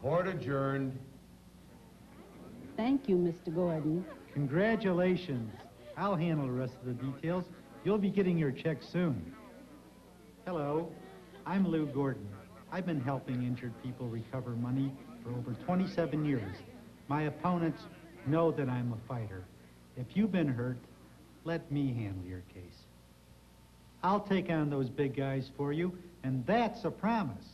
Court adjourned. Thank you, Mr. Gordon. Congratulations. I'll handle the rest of the details. You'll be getting your check soon. Hello, I'm Lou Gordon. I've been helping injured people recover money for over 27 years. My opponents know that I'm a fighter. If you've been hurt, let me handle your case. I'll take on those big guys for you, and that's a promise.